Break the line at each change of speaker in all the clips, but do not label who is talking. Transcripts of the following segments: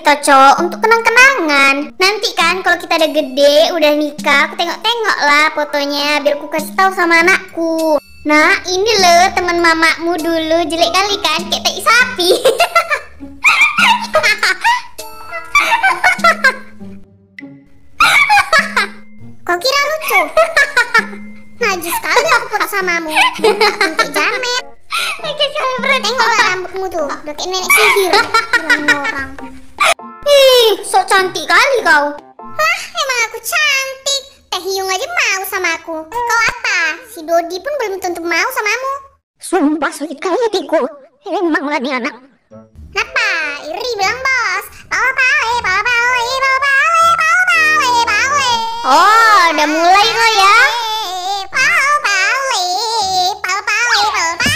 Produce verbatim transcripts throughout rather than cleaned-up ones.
Cocok untuk kenang-kenangan. Nanti kan kalau kita udah gede, udah nikah, aku tengok-tengok lah fotonya biar aku kasih tahu sama anakku. Nah, ini loh teman mamamu dulu, jelek kali kan, kayak tai sapi. Kau kira lucu? Najis sekali aku foto samamu. Untuk jamet. Tengoklah rambutmu tuh, udah kayak nenek sihir. Orang. Ih, sok cantik kali kau. Lah, emang aku cantik. Teh Hyung aja mau sama aku. Kau apa? Si Dodi pun belum tentu mau samamu.
Sumpah sulit kali hatiku. Emang lah nih anak.
Kenapa? Iri bilang bos. Pawe pawe, pawe pawe, pawe pawe, pawe pawe, pawe. Oh, udah mulai kok ya. Pawe pawe, pawe pawe, pawe pawe.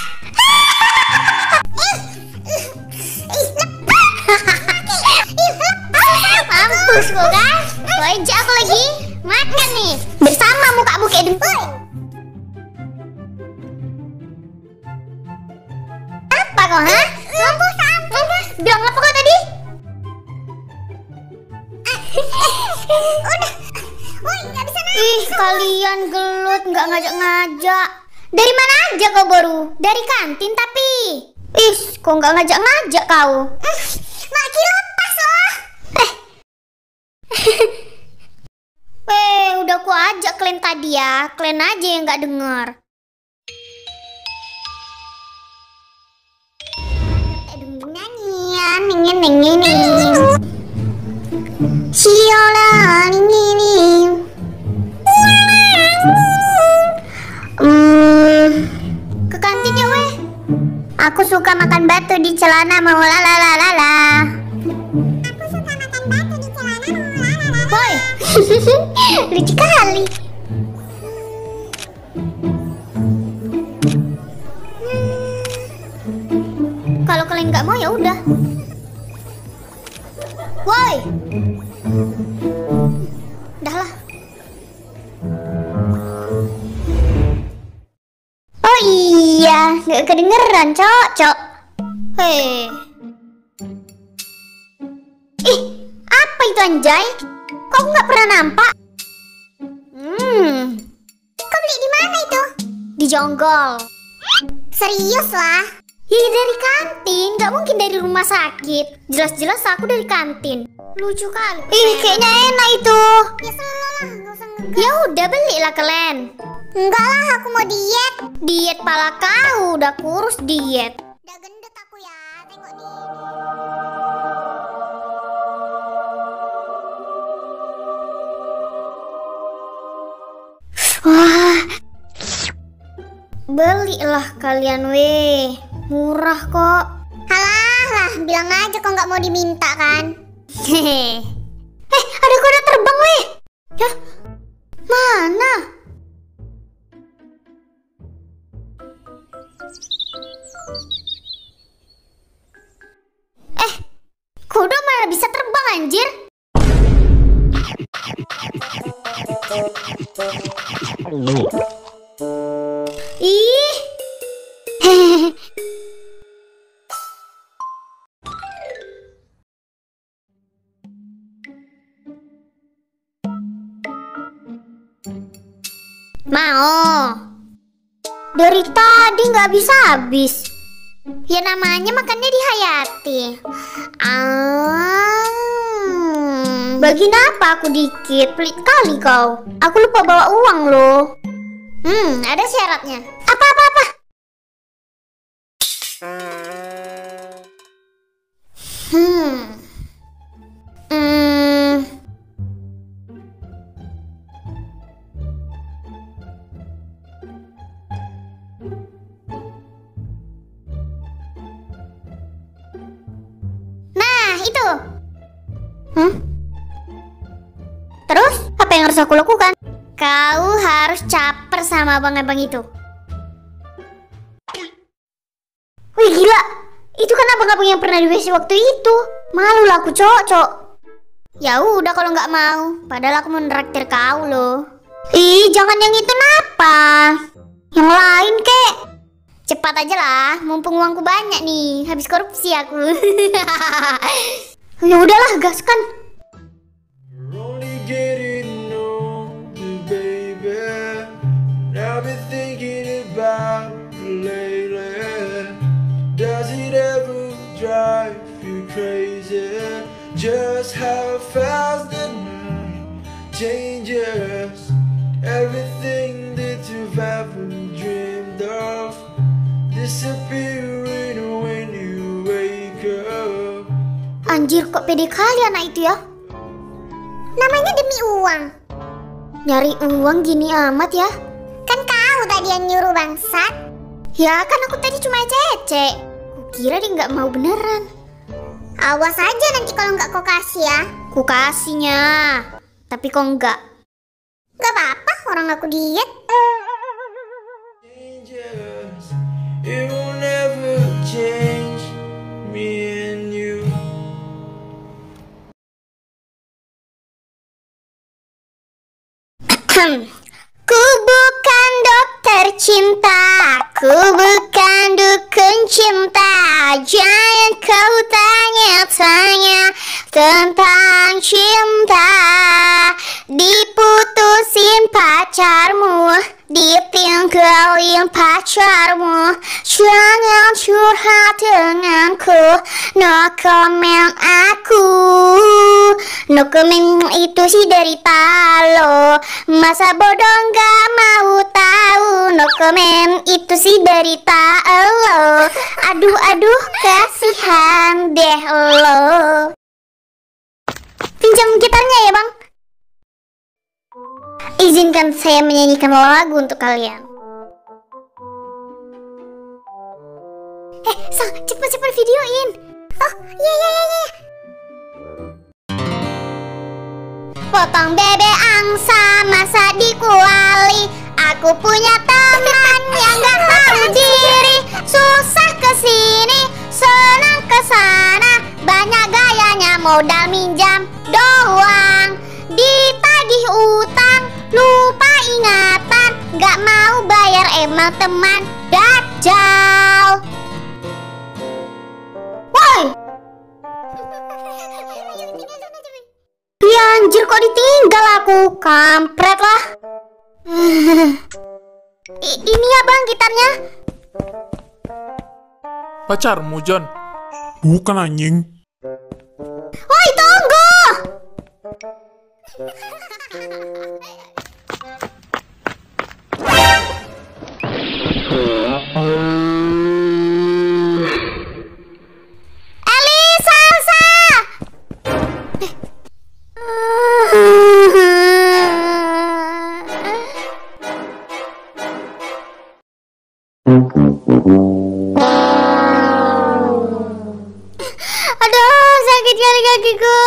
Mampus kok kan? Kau ajak aku lagi. Makan nih. Bersama mukamu kayak dempul. Apa kau, ha? Mampus, mampus. Bilang apa kau tadi? Udah. Woi, nggak bisa nangis. Ih, kalian gelut, nggak ngajak-ngajak. Dari mana aja kau baru? Dari kantin tapi. Ih, kok nggak ngajak-ngajak kau? Lagi lepas loh. Eh. Eh, udah aku ajak kalian tadi ya. Kalian aja yang nggak dengar. Nyanyian, nyanyian, nyanyian. Siola, nyanyian. Hmm, ke kantin ya weh. Aku suka makan batu di celana mau lalalala. Aku suka makan batu di celana mau lalalala. Woi, lucu kali. Hmm. Kalau kalian nggak mau ya udah. Woi, dah lah. Oh iya, nggak kedengeran, cocok. Hei. Ih, apa itu anjay? Kok nggak pernah nampak? Hmm. Kau beli di mana itu? Di Jonggol. Serius lah? Ya dari kantin, nggak mungkin dari rumah sakit. Jelas-jelas aku dari kantin. Lucu kali. Ih, kayaknya enak itu. Ya selalu lah, nggak usah ngegas. Ya udah belilah kalian. Enggak lah, aku mau diet. Diet pala kau, udah kurus diet. Udah gendut aku ya, tengok nih. Wah, belilah kalian weh, murah kok. Halah lah, bilang aja kok nggak mau diminta kan. Hehe. Eh, ada kuda terbang weh. Ya, mana? Eh, kuda malah bisa terbang anjir. Ih. Mau. Dari tadi nggak habis-habis. Ya namanya makannya dihayati. Ah. Bagiin apa aku dikit? Pelit kali kau. Aku lupa bawa uang loh. Hmm, ada syaratnya. Apa-apa-apa? Hmm. Hmm. Nah, itu. Hmm? Terus, apa yang harus aku lakukan? Kau harus caper sama abang-abang itu. Wih gila, itu kan abang-abang yang pernah di W C waktu itu. Malu lah aku cocok. Ya udah kalau nggak mau, padahal aku mau neraktir kau loh. Ih jangan yang itu napa? Yang lain kek. Cepat aja lah, mumpung uangku banyak nih. Habis korupsi aku. Ya udahlah, gaskan.
Just how fast the night changes. Everything that you've ever dreamed of disappearing when you wake up.
Anjir, kok pede kali anak itu ya?
Namanya demi uang.
Nyari uang gini amat ya?
Kan kau tadi yang nyuruh bangsat.
Ya kan aku tadi cuma ecek-ecek. Kukira dia nggak mau beneran.
Awas aja nanti kalau nggak kau kasih ya.
Ku kasihnya, tapi kok enggak.
Gak apa-apa, orang aku diet.
It will never change me and you.
Ku bukan dokter cinta, ku bukan dukun cinta. Jangan kau tanya-tanya tentang cinta. Diputusin pacarmu, ditinggalin pacarmu. Jangan curhat denganku, no comment aku. No comment itu sih derita lo, masa bodoh nggak mau tahu. No comment itu sih derita lo. Aduh aduh kasihan deh lo. Pinjam gitarnya ya bang. Izinkan saya menyanyikan lagu untuk kalian. Eh, Sang, cepat-cepat videoin.
Oh, iya iya iya iya.
Potong bebek angsa, masa dikuali. Aku punya teman yang gak tahu diri. Susah kesini, senang kesana. Banyak gayanya, modal minjam doang. Ditagih utang, lupa ingatan. Gak mau bayar, emang teman dajjal. Woi! Ya anjir, kok ditinggal aku? Kampret lah. I- Ini ya bang gitarnya.
Pacarmu, John? Bukan anjing.
Woi, tunggu! Aduh, sakit kali kakiku.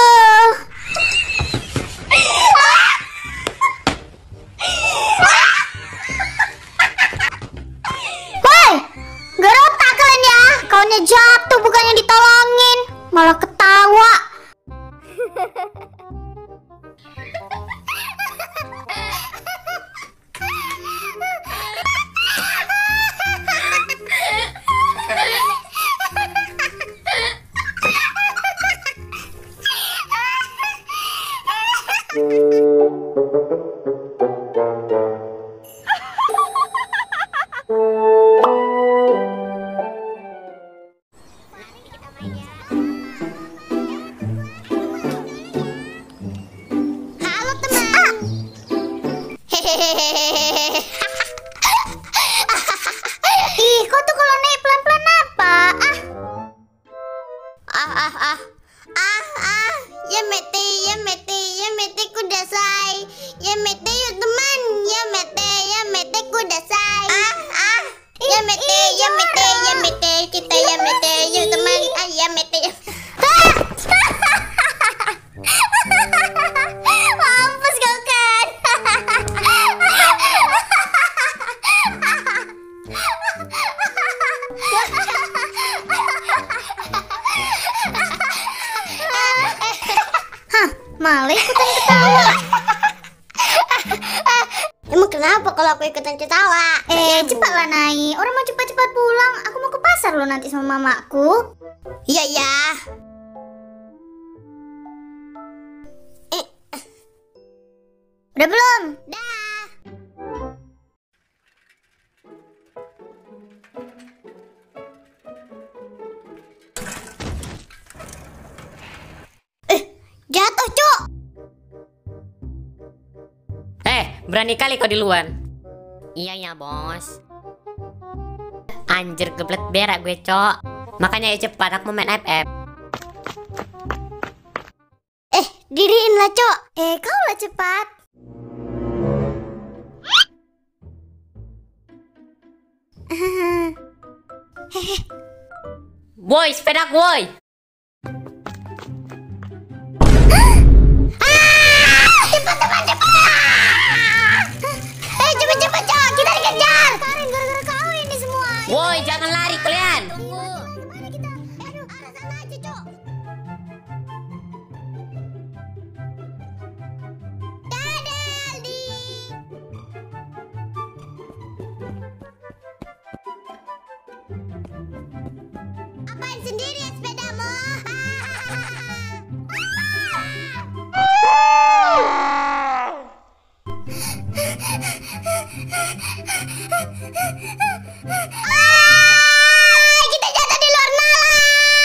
Woi, gerotak kalian ya. Kaunya jatuh bukannya ditolongin, malah ketawa. Halo teman. Hehehe. Ih, kok tuh kalau naik pelan-pelan apa? Ah. Ah ah ah. Ah ah. Ya mete, ya mete, ya mete kudasai. Ya mete yuk teman. Ya mete, ya mete kudasai. Ah ah. Ya mete, ya mete, ya mete. Kita ya mete yuk teman. Ah ya mete. Mampus kau kan. Hah, malah ikutan ketawa.
Emang kenapa kalau aku ikutan ketawa?
Eh, cepatlah Nai. Orang mau cepat-cepat pulang. Aku mau ke pasar loh nanti sama mamaku.
Iya ya.
Udah belum? Dah. Eh, jatuh, Cuk.
Eh, berani kali kau duluan. Iya ya, bos. Anjir, geblet berak gue, Cok. Makanya ya cepat, aku mau main F F.
Eh, diriin lah, Cok. Eh, kau lah cepat.
Woi, sepeda woi.
Cepat, cepat, cepat. Eh, cepat, cepat, Cok. Kita dikejar. Karen, gara-gara kau ini semua.
Woi, jangan lari kalian.
Mana kita? Aduh, arah sana aja, Cok. Dadah, Aldi. Apain sendiri ya sepedamu? Ah, kita jatuh di luar nalar.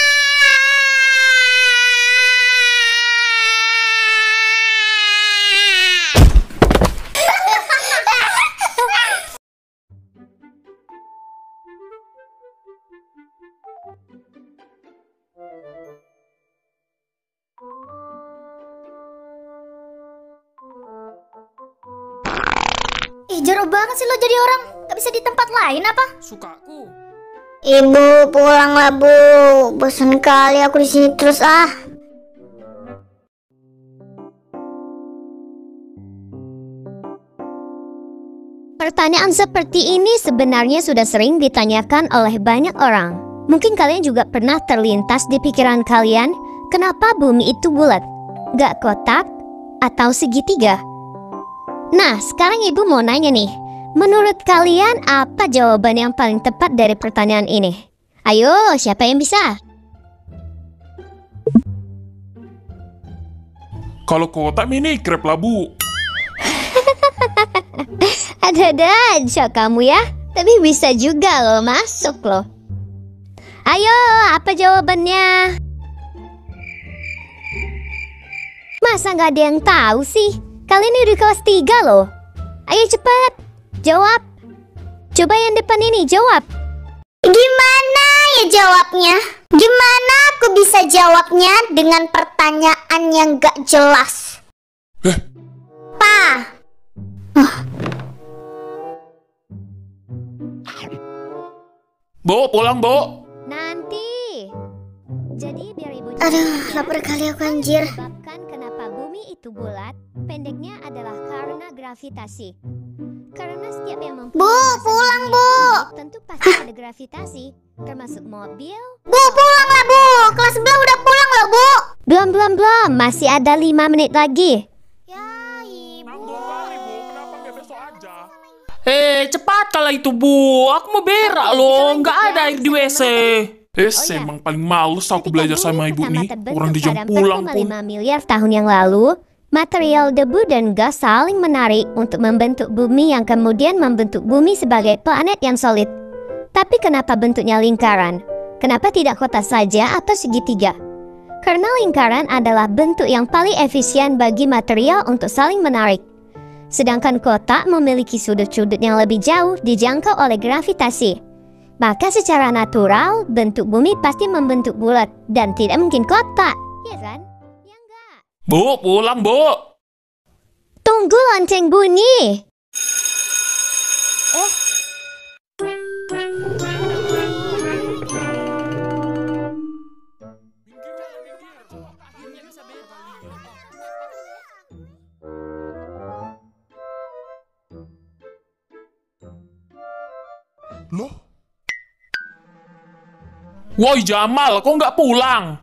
Ih, jorok banget sih lo jadi orang. Gak bisa di tempat lain apa?
Sukaku.
Ibu, pulanglah, Bu. Bosan kali aku di sini terus ah.
Pertanyaan seperti ini sebenarnya sudah sering ditanyakan oleh banyak orang. Mungkin kalian juga pernah terlintas di pikiran kalian, kenapa bumi itu bulat, gak kotak, atau segitiga? Nah, sekarang ibu mau nanya nih, menurut kalian apa jawaban yang paling tepat dari pertanyaan ini? Ayo, siapa yang bisa?
Kalau kotak mini krep lah, Bu.
Ada-ada aja kamu ya, tapi bisa juga loh, masuk loh. Ayo, apa jawabannya? Masa nggak ada yang tahu sih? Kalian ini udah kelas tiga loh. Ayo cepat, jawab. Coba yang depan ini, jawab.
Gimana ya jawabnya? Gimana aku bisa jawabnya dengan pertanyaan yang gak jelas?
Eh,
Pa.
Bo, pulang, Bo.
Nanti. Jadi biar ibu.
Aduh, lapar kali aku anjir.
Sebabkan kenapa bumi itu bulat, pendeknya adalah karena gravitasi. Karena setiap yang mempunyai
Bu,
massa
pulang,
bumi
Bu.
itu tentu pasti ada gravitasi, termasuk mobil.
Bu, pulang lah, Bu. Kelas sebelah udah pulang loh, Bu.
Belum, belum, belum. Masih ada lima menit lagi.
Ya, Ibu.
Nanggung kali, Bu. Kenapa nggak besok aja?
Eh, cepat kala itu, Bu. Aku mau berak loh. Nggak ada air di W C.
Eh,
Oh, iya.
emang paling males aku belajar
Ketika
sama
bumi
ibu
pertama
nih.
terbentuk
Orang di jam
pada
pulang
empat koma
pun.
lima miliar tahun yang lalu, material debu dan gas saling menarik untuk membentuk bumi yang kemudian membentuk bumi sebagai planet yang solid. Tapi kenapa bentuknya lingkaran? Kenapa tidak kotak saja atau segitiga? Karena lingkaran adalah bentuk yang paling efisien bagi material untuk saling menarik. Sedangkan kotak memiliki sudut-sudut yang lebih jauh dijangkau oleh gravitasi. Maka secara natural, bentuk bumi pasti membentuk bulat dan tidak mungkin kotak. Iya kan? Ya enggak?
Bu, pulang, Bu.
Tunggu lonceng bunyi. Eh.
Loh? Woi, Jamal, kok nggak pulang?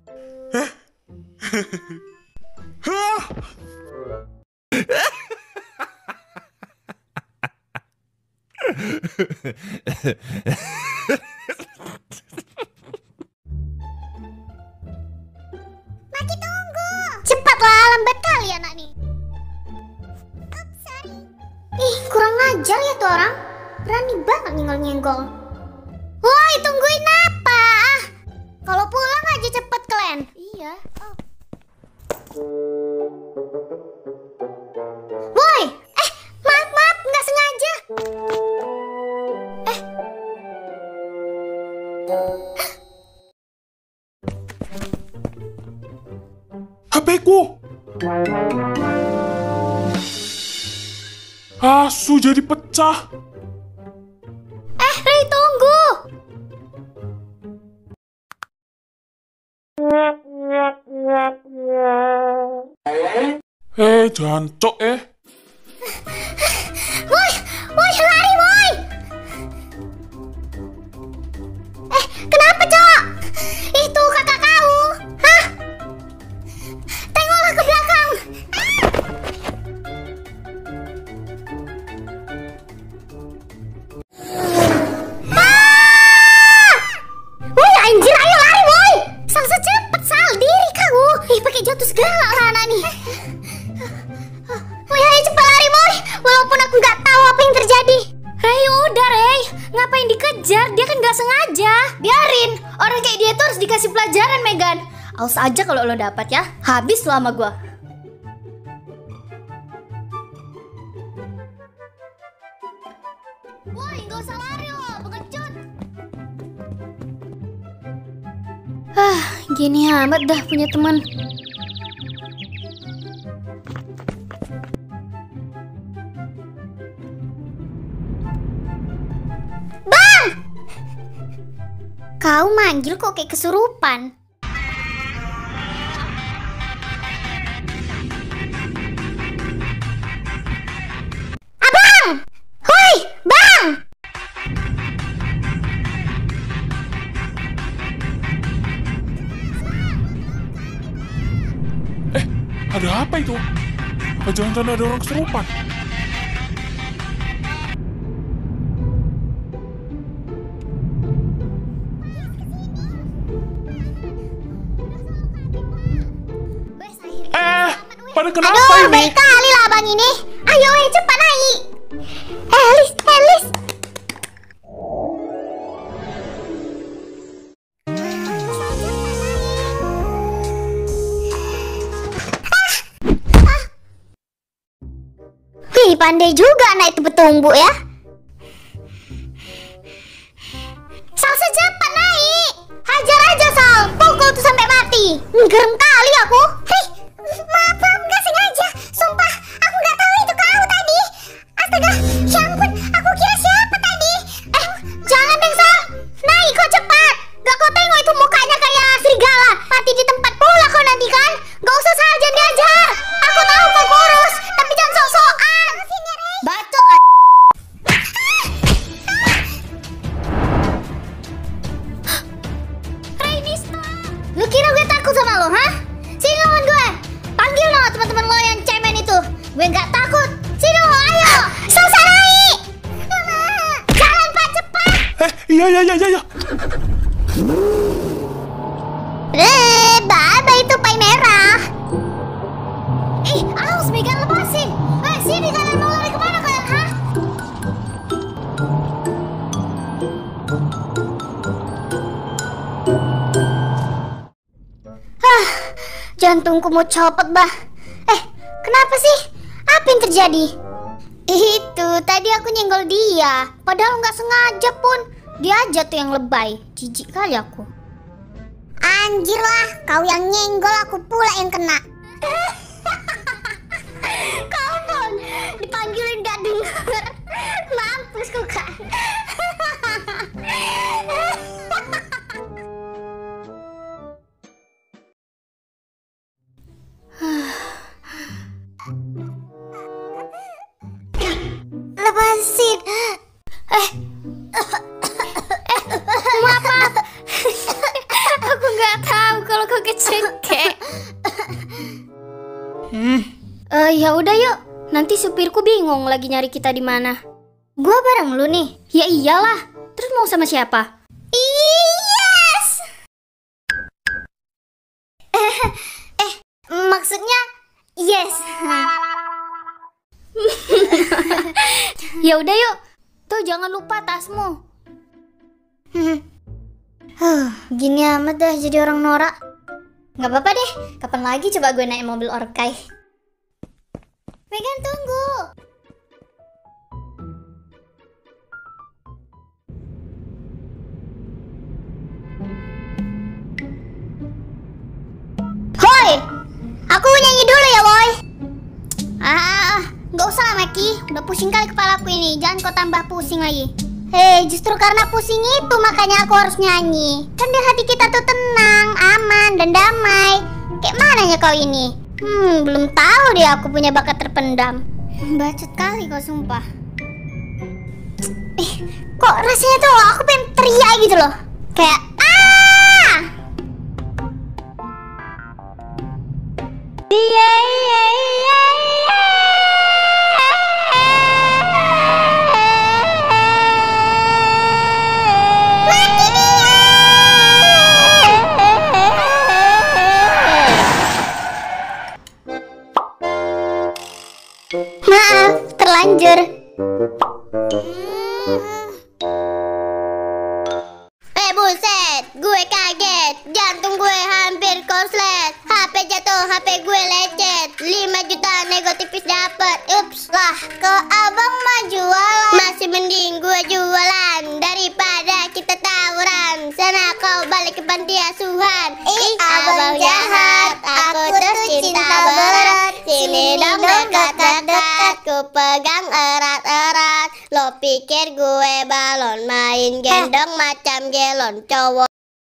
Maki tunggu. Cepatlah, lambat kali anak nih. Upsa. ajar ya tuh orang. Berani banget nyenggol-nyenggol. Woi, tungguin apa? Ah, kalau pulang aja cepet kalian. Iya. Oh. Woi, eh maaf maaf nggak sengaja. Eh.
H P-ku. Asu jadi pecah.
Eh, Ray, tunggu.
Eh, jancok eh.
Woi, woi, lari, woi. Eh, kenapa, Cok? Itu kakak kau. Hah? Tengoklah ke belakang. Ah! Woi, anjir, ayo lari, woi. Sal secepat, Sal. Diri kau. Ih, pakai jatuh segala orang anak nih. Woi, ayo cepat lari, woi. Walaupun aku nggak tahu apa yang terjadi.
Ray, udah Ray, ngapain dikejar? Dia kan nggak sengaja.
Biarin, orang kayak dia tuh harus dikasih pelajaran, Megan. Awas aja kalau lo dapat ya. Habis lo sama gua. Woi, nggak usah lari lo, pengecut.
Ah, gini amat dah punya teman.
Bang! Kau manggil kok kayak kesurupan. Abang! Hoi, Bang!
Eh, ada apa itu? Apa jangan-jangan ada orang kesurupan? Eh, pada kenapa
Aduh,
ini?
baik kali lah abang ini. Ayo, eh, cepat naik. Elis, Elis. Ah. Ah. Wih, pandai juga anak itu bertumbuh ya. Sal, cepat naik. Hajar aja, Sal. Pukul tuh sampai mati. Gerem kali aku. Hei, maaf, maaf, nggak sengaja. Sumpah, aku nggak tahu itu kau tadi. Astaga, ya ampun, aku kira siapa tadi. Eh, jangan deh, Sal. Naik kok cepat. Gak kau tengok itu mukanya kayak serigala. Mati di tempat pula kau nanti kan. Gak usah, Sal, jangan diajar. Aku tahu kau kurus, tapi jangan sok-sokan. Bacot. Lu kira gue takut sama lo, hah? Sini lawan gue. Panggil lo teman-teman lo yang cemen itu. Gue nggak takut. Sini lo, ayo. Selesai naik. Jalan pak, cepat.
Eh, iya, iya, iya, iya.
Eh, baba itu pai merah. Ih, awas Megan, lepasin. Eh, sini kalian mau lari kemana kalian, hah? Hah, jantungku mau copot, bah. Eh, kenapa sih? Apa yang terjadi? Itu, tadi aku nyenggol dia. Padahal nggak sengaja pun. Dia aja tuh yang lebay. Jijik kali aku. Anjir lah, kau yang nyenggol, aku pula yang kena. Kau non, dipanggilin gak denger. Mampus kau kan. Lepasin. Eh, maaf, maaf.
Aku nggak tahu kalau kau kecengkek.
Hmm.
Eh, ya udah yuk. Nanti supirku bingung lagi nyari kita di mana.
Gua bareng lu nih.
Ya iyalah. Terus mau sama siapa?
Yes. Eh, eh, maksudnya yes. Ya udah yuk. Tuh jangan lupa tasmu. Huh, gini amat dah jadi orang norak. Gak apa-apa deh. Kapan lagi coba gue naik mobil Orkai? Megan tunggu. Hoi, aku nyanyi dulu ya, boy. Ah, nggak usah lah, Maki. Udah pusing kali kepalaku ini. Jangan kau tambah pusing lagi. Hei, justru karena pusing itu makanya aku harus nyanyi. Kan biar hati kita tuh tenang, aman, dan damai. Kayak mananya kau ini? Hmm, belum tahu deh aku punya bakat terpendam. Bacot kali kau, sumpah. Eh, kok rasanya tuh aku pengen teriak gitu loh. Kayak, ah! Iya, iya, iya, iya. Mati dia. Maaf, terlanjur. Eh buset, gue kaget. Jantung gue hampir konslet. H P jatuh, H P gue lecet. lima juta negatifis dapet. Ups lah, kok abang mah jualan? Masih mending gue jualan daripada kita tawuran. Sana kau balik ke panti asuhan. Ih, abang jahat, aku tuh cinta berat. Sini dong dekat-dekat, ku pegang erat-erat. Lo pikir gue balon, main gendong macam gelon cowok.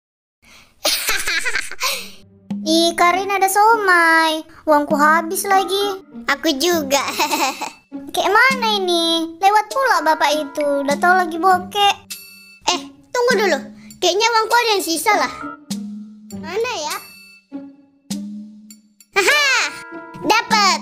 Ih, Karin ada somai. Uangku habis lagi. Aku juga. Kayak mana ini? Lewat pula bapak itu. Udah tahu lagi bokek. Eh, tunggu dulu. Kayaknya uangku ada yang sisa lah. Mana ya? Haha, dapat.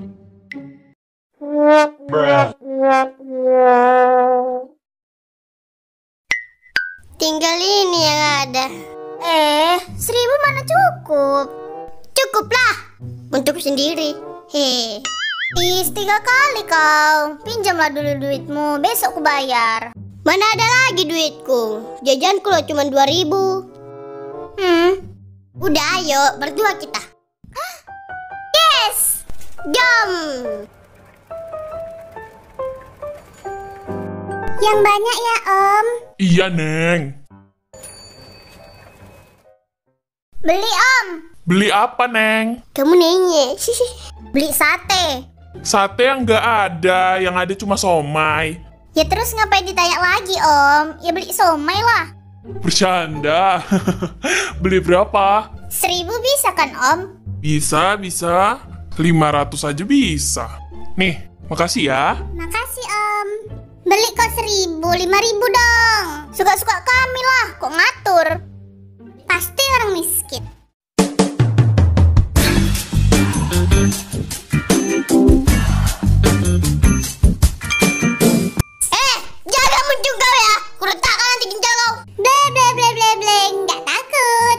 Tinggal ini yang ada. Eh, seribu mana cukup? Cukuplah untuk sendiri. He. Is, tiga kali kau. Pinjamlah dulu duitmu, besok ku bayar. Mana ada lagi duitku? Jajanku lo cuma dua ribu. Hmm. Udah ayo, berdua kita. Hah? Yes! Jom! Yang banyak ya, Om.
Iya, Neng.
Beli, Om.
Beli apa, Neng?
Kamu nanya. Beli sate.
Sate yang nggak ada, yang ada cuma somai.
Ya terus ngapain ditanya lagi, Om? Ya beli somai lah.
Bercanda. Beli berapa?
Seribu bisa kan, Om?
Bisa, bisa. lima ratus aja bisa. Nih, makasih ya.
Makasih, Om. Beli kok seribu, lima ribu dong. Suka-suka kami lah, kok ngatur. Pasti orang miskin. Eh, jaga muncul kau ya. Kuletakkan nanti ginjal kau. Ble ble ble ble ble, nggak takut.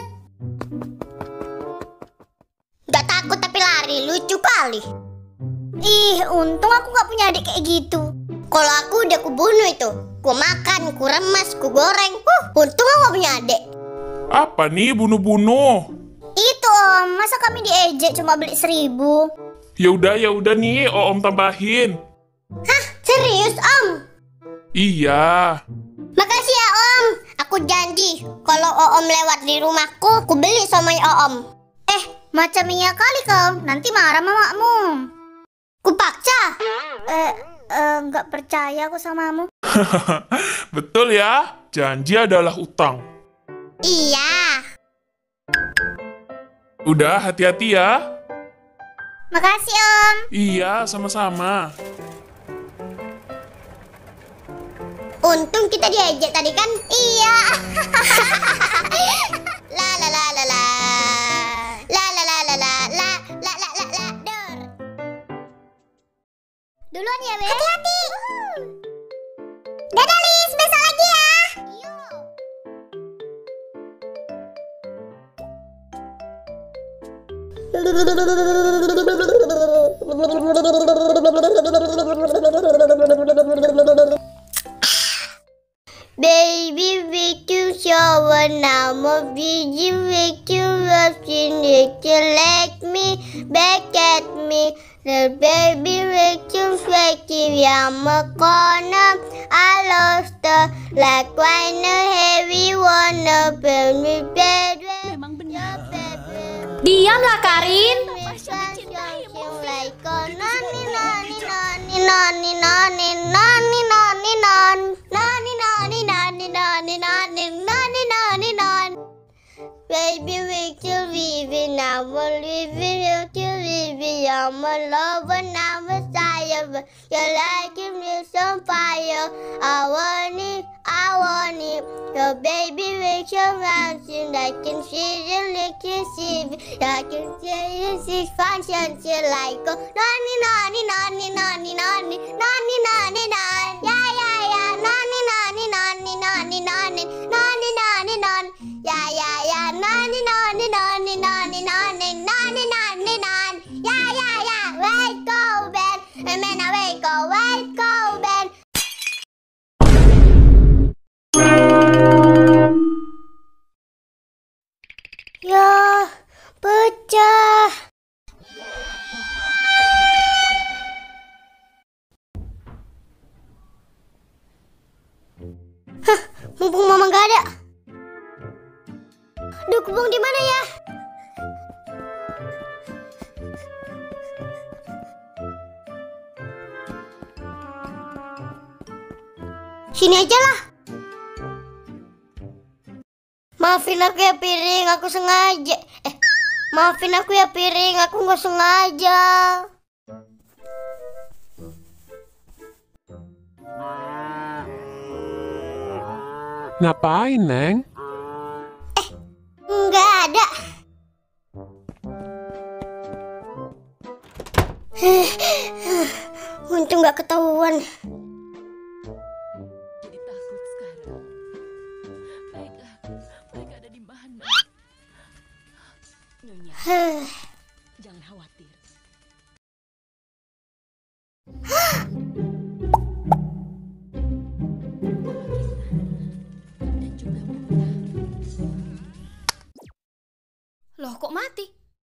Nggak takut tapi lari, lucu kali. Ih, untung aku nggak punya adik kayak gitu. Kalau aku udah kubunuh itu, ku makan, ku remas, ku goreng. Huh, untung aku gak punya adik.
Apa nih bunuh-bunuh?
Itu, Om, masa kami diejek cuma beli seribu?
Ya udah, ya udah nih, Om tambahin.
Hah, serius, Om?
Iya.
Makasih ya, Om. Aku janji, kalau Om lewat di rumahku, ku beli somai Om. Eh, macam iya kali kau. Nanti marah mamamu. Ku paksa. Eh, eh, nggak percaya aku samamu.
Betul ya, janji adalah utang.
Iya.
Udah, hati-hati ya.
Makasih, Om.
Iya, sama-sama.
Untung kita diajak tadi kan? Iya. La la la la la. La la la la la la la la la la dor. Duluan ya, Be. Hati-hati. Dadah, Lis. Besok lagi ya. Yuk. keep yum a corner. I lost the like wine a heavy wanna build me bed.
Memang benar. Diamlah Karin.
Baby, we still living, I will live in you till living. I'm a lover, I'm a sire, but you're like me some fire. I want it, I want it. Your baby makes your mountain. I can see the electricity. I can see this function till like go nani nani nani nani nani nani nani nani. Yeah yeah yeah, nani nani nani nani nani nani nani nani. Yeah yeah yeah, nani nani nani nani nani nani nani nani. Yeah yeah yeah, let's go Ben, and then I go, let's go Ben. Ya, pecah. Hah, mumpung mama gak ada. Duh, kebong di mana ya? Sini aja lah. Maafin aku ya piring, aku sengaja. Eh, maafin aku ya piring, aku nggak sengaja.
Ngapain, Neng?
Eh, nggak ada. Untung nggak ketahuan.
Jadi takut sekarang. Baiklah, mereka ada di mana? Nyonya, jangan khawatir. Dan juga Bunda.
Loh, kok mati?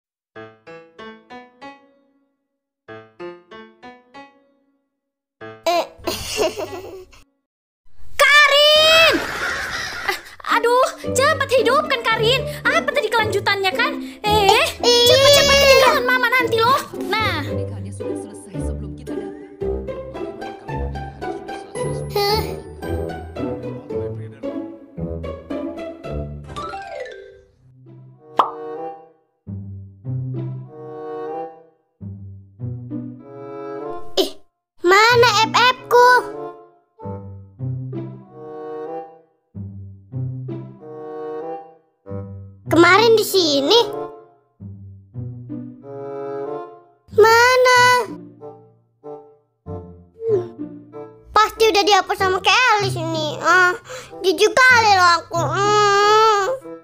Karin! Ah, aduh, cepat hidupkan Karin. Apa tadi kelanjutannya kan? Eh, cepat-cepat ketinggalan mama nanti loh. Nah,
Pernikahannya sudah selesai sebelum kita datang.
Ih, mana F F ku? Kemarin di sini. Mana? Pasti udah dihapus sama Kelly sini. Ah, jijik kali loh aku. Hmm.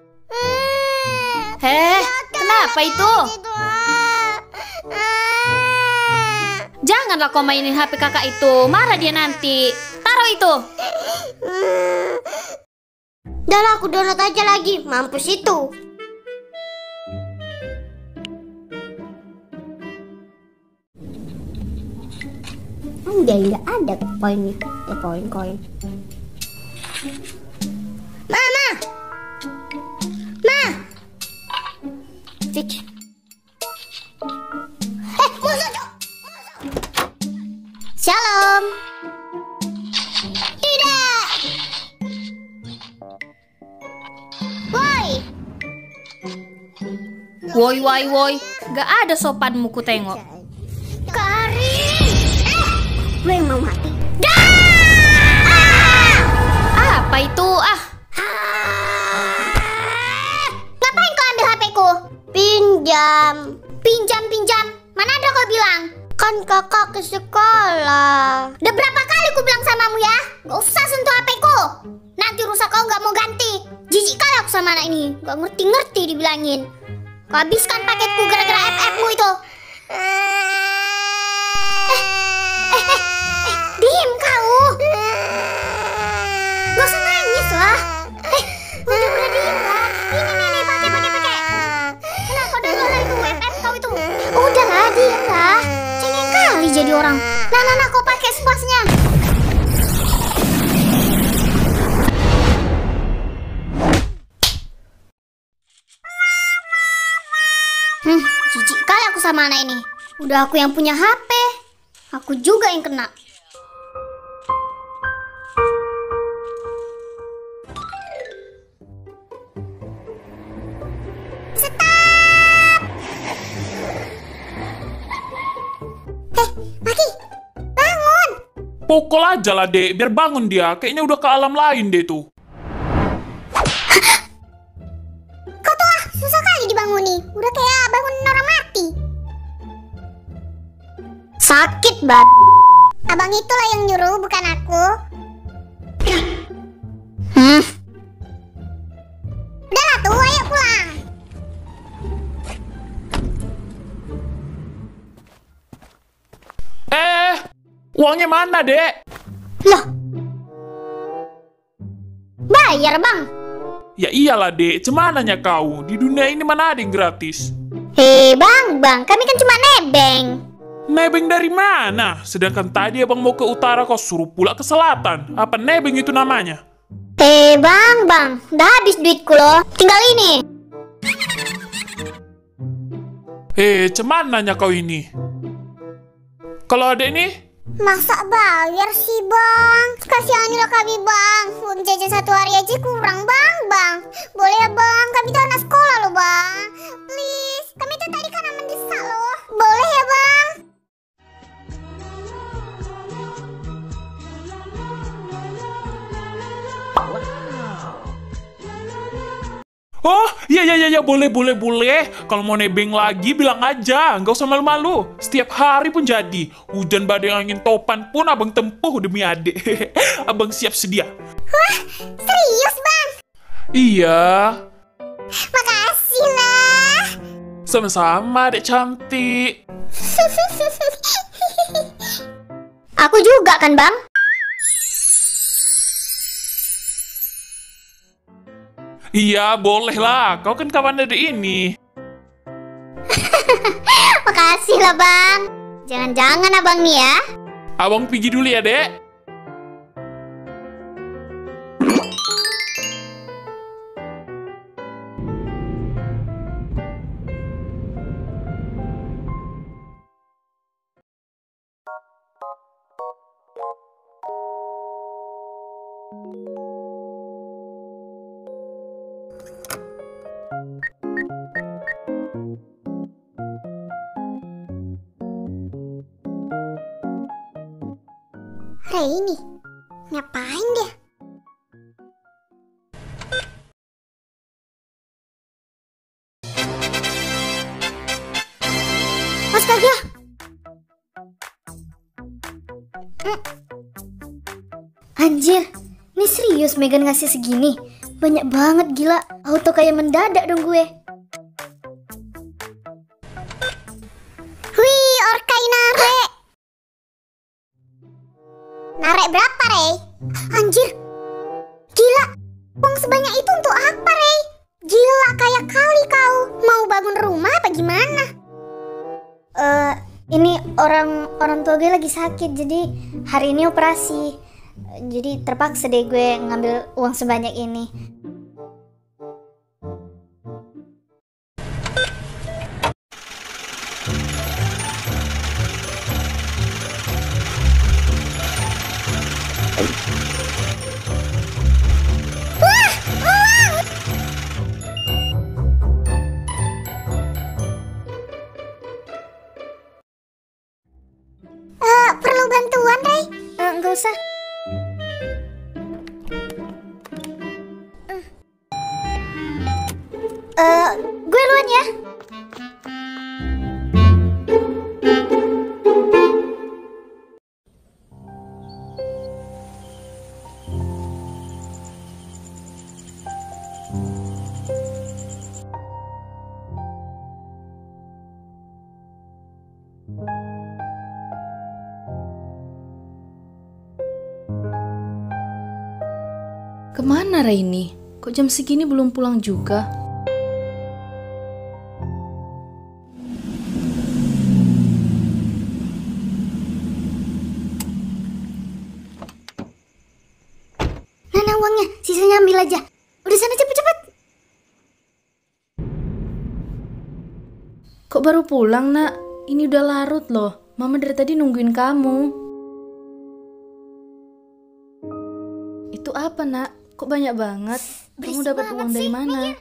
heh, kenapa itu?
Gitu, ah. Ah.
Janganlah kau mainin H P kakak itu. Marah dia nanti. Taruh itu.
Hmm. Udah lah, aku download aja lagi. Mampus itu. Udah nggak ada poin nih. Eh, poin koin. Mama, ma, Fitch. Eh, musuh tuh. Shalom. Tidak. Woi.
Woi, woi, woi. Gak ada sopanmu ku tengok.
Karin. Eh, gue mau mati.
Apa itu? Ah,
Ngapain kau ambil H P ku? Pinjam. Pinjam, pinjam. Mana ada kau bilang? Kan kakak ke sekolah. Udah berapa kali ku bilang samamu ya? Gak usah sentuh H P ku. Nanti rusak kau gak mau ganti. Jijik kali aku sama anak ini. Gak ngerti-ngerti dibilangin. Kau habiskan paketku gara-gara F F-mu itu. Eh, eh, eh, eh, diem kau. Gak usah nangis lah. Eh, udah udah diem lah. Ini nih nih pakai pakai pakai. Kenapa kau download itu F F kau itu? Udahlah diem lah. Cengeng kali jadi orang. Nah, nah, nah, kau pakai sepuasnya. Hmm, jijik kali aku sama anak ini. Udah aku yang punya H P, aku juga yang kena.
Pukul aja lah, Dek, biar bangun dia. Kayaknya udah ke alam lain deh tuh.
Kau tuh ah, susah kali dibanguni. Udah kayak bangunin orang mati. Sakit banget. Abang itulah yang nyuruh, bukan aku. Hmm. Udahlah tuh, ayo pulang.
Eh, uangnya mana, Dek?
Loh, bayar bang.
Ya iyalah, Dek. Cemananya kau? Di dunia ini mana ada yang gratis?
Hei bang, bang, kami kan cuma nebeng.
Nebeng dari mana? Sedangkan tadi abang mau ke utara, kau suruh pula ke selatan. Apa nebeng itu namanya?
Hei bang, bang, udah habis duitku loh. Tinggal ini.
Eh, cemananya kau ini? Kalau ada ini?
Masa bayar sih bang? Kasihanilah kami bang. Uang jajan satu hari aja kurang bang, bang. Boleh ya bang, kami tuh anak sekolah loh bang. Please, kami tuh tadi karena mendesak loh. Boleh ya bang?
Oh, iya, iya, iya, boleh, boleh, boleh. Kalau mau nebeng lagi, bilang aja. Nggak usah malu-malu. Setiap hari pun jadi. Hujan, badai, angin, topan pun abang tempuh demi adik. Abang siap sedia.
Wah, serius bang?
Iya.
Makasih lah.
Sama-sama, Dek cantik.
Aku juga kan bang?
Iya, boleh lah. Kau kan kawan dari ini.
Makasih lah bang. Jangan-jangan abang nih ya.
Abang pergi dulu ya, Dek.
Ray ini, ngapain dia? Astaga! Hmm. Anjir, ini serius Megan ngasih segini? Banyak banget gila, auto kayak mendadak dong gue. Wih, orkai nare. Narek berapa, Rey? Anjir, gila, uang sebanyak itu untuk apa, Rey? Gila, kayak kali kau. Mau bangun rumah apa gimana? Eh, uh, ini orang orang tua gue lagi sakit, jadi hari ini operasi. Jadi terpaksa deh gue ngambil uang sebanyak ini. Perlu bantuan, Rey? Uh, nggak usah. Uh, gue duluan ya.
Kemana Raini? Kok jam segini belum pulang juga?
uangnya, sisanya ambil aja. Udah sana cepet-cepet.
Kok baru pulang, Nak? Ini udah larut loh. Mama dari tadi nungguin kamu. Itu apa, Nak? Kok banyak banget? Kamu
Berisik
dapat
banget
uang dari
sih,
mana?
mikir.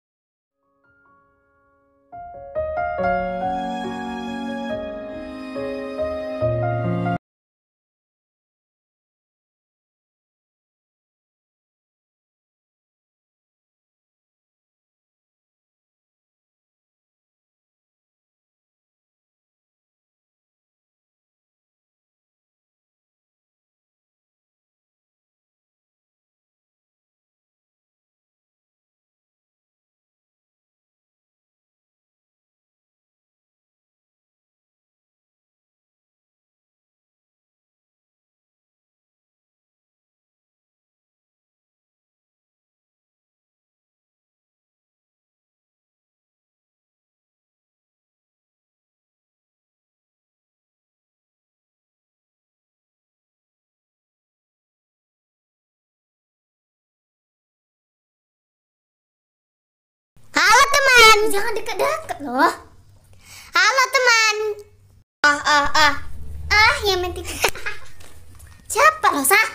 Halo teman. Jangan deket-deket loh. Halo teman. Ah ah ah. Ah, yang penting. Siapa lo, Sa?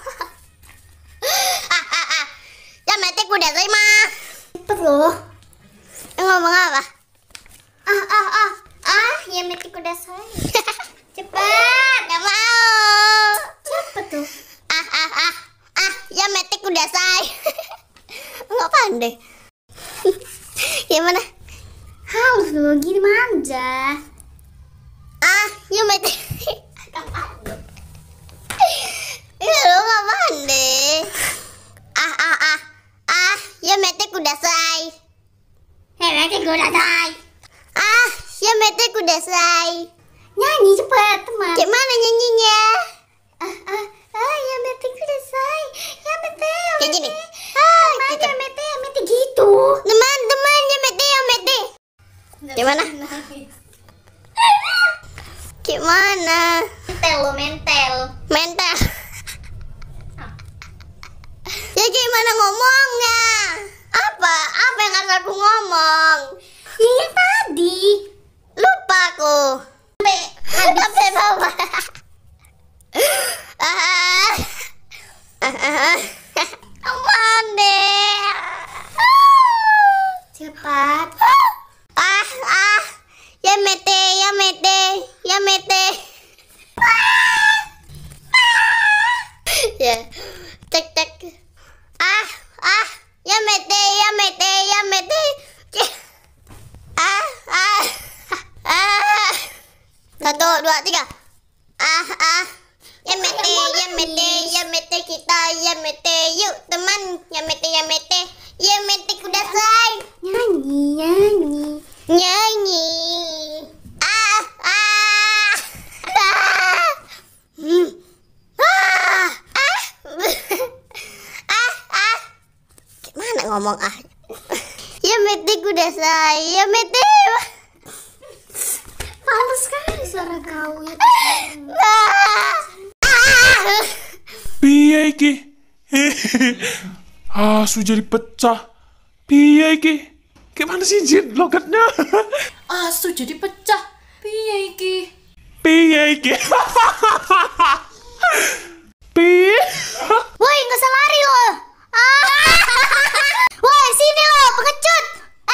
Ah ah ah. Ya metik udah terima. Cepet loh. Ngomong apa? Ah ah ah. Ah, ya metik udah selesai. Cepet, gak mau. Cepet tuh. Ah ah ah. Ah, ya metik udah selesai. Nggak pandai. Gimana? Halus loh, gini manja. Ah, ya metik. Ya lo gak pandai. Ah ah ah. Ah, ya metik udah selesai. Ya metik udah selesai. Ah, ya metik udah selesai. Nyanyi cepet teman. Gimana nyanyinya? Ah ah ah, ya metik udah selesai. Ya metik. Kayak gini. Ah, gitu. Ya metik, ya metik gitu. Teman-teman, ya metik, ya metik. Gimana? Gimana? Mentel lo, mentel. Mentel. Ya gimana ngomongnya? Apa? Apa yang harus aku ngomong? Ya yang tadi. Lupa aku. Sampai sampai bawah. Ah. Ah. Aman deh. Cepat. Ah ah. Ya mete, ya mete, ya mete. Ya. Cek cek. Ah ah. Ya mete, ya mete, ya mete. Ah ah. Ah. Satu, dua, tiga. Ah ah. Ya mete, ya mete, ya mete kita, ya mete, yuk teman, ya mete, ya mete, ya mete udah selesai. Nyanyi, nyanyi, nyanyi. Ah ah. Ah. Hmm. Ah ah. Ah ah. Gimana ngomong ah? Ya mete udah selesai, ya mete. Panas sekali suara kau ya. Ah.
Piye iki? Asu jadi pecah. Piye iki? Gimana sih Jin logatnya?
Asu jadi pecah. Piye iki?
Piye iki? Piye?
Woi, nggak usah lari lo. Ah. Woi, sini lo, pengecut.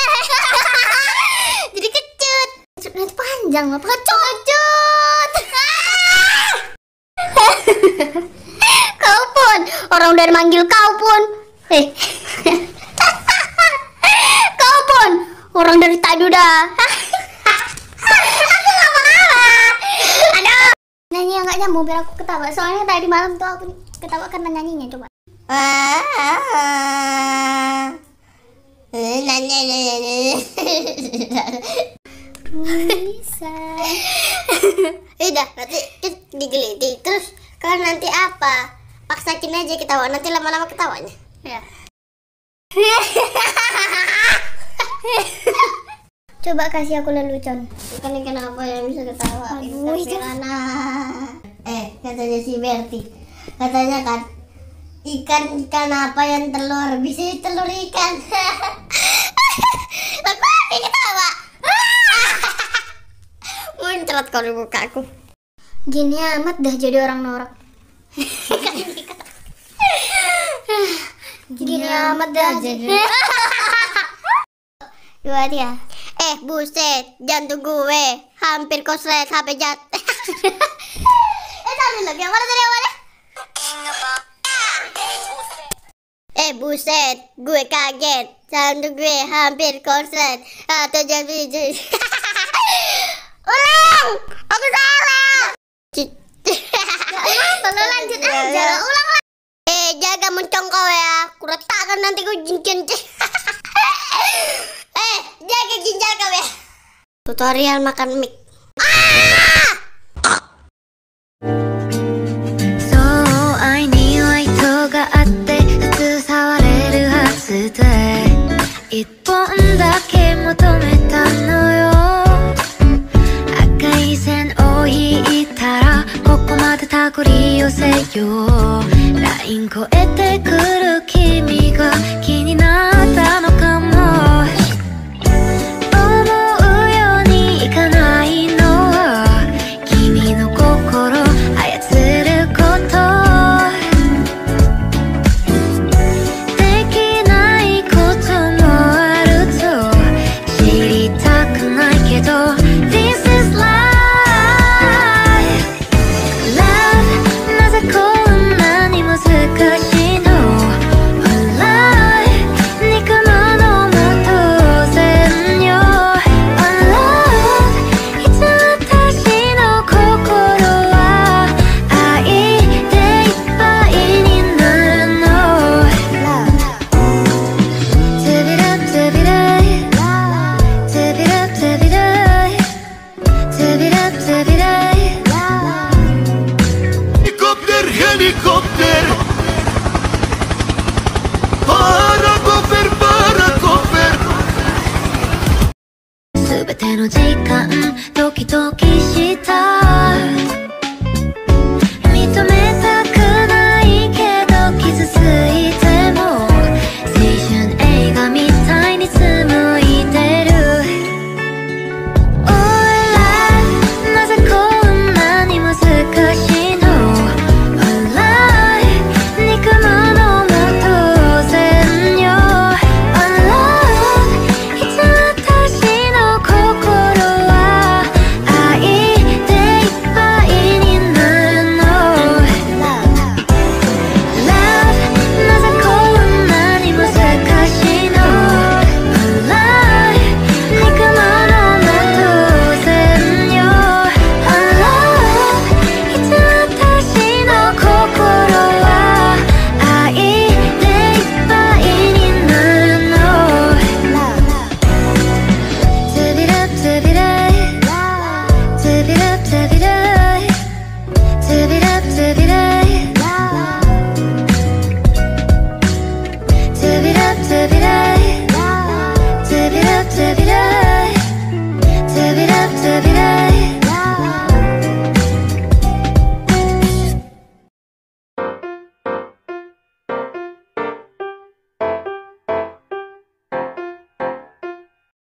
Jadi kecut. Kecutnya itu panjang lo, pengecut. Pengecut. Kau pun, orang udah manggil kau pun. Eh. Kau pun, orang dari tadi udah. Aku gak marah. Aduh. Nyanyi yang gak nyambung biar aku ketawa. Soalnya tadi malam tuh aku ketawa karena nyanyinya, coba. Bisa. Udah, nanti digelitik terus. Kalau nanti apa? Paksakin aja ketawa, nanti lama-lama ketawanya. Ya. Coba kasih aku lelucon. Kan ini kenapa yang bisa ketawa? Aduh, itu. Eh, katanya si Berti. Katanya kan Ikan-ikan apa yang telur? Bisa telur ikan. Aku ini ketawa. Muncrat kau di mukaku. Gini amat dah jadi orang norak. Gini amat dah jadi. Dua dia. Eh buset, jantung gue hampir koslet H P jat. Eh tadi lagi yang mana tadi awalnya? Eh buset, gue kaget, jantung gue hampir koslet atau jadi. Ulang, aku salah. Tolong lanjut aja, ulang lah. Eh jaga mencong kau ya, kuretakan nanti gue cincin. Eh jaga ginjal kau ya. Tutorial makan mie.
一本だけ求めたのよ赤い線を引いたらここまで手繰り寄せようライン越えてくる君が気になったのかも思うようにいかないのは君の心操ること
Helikopter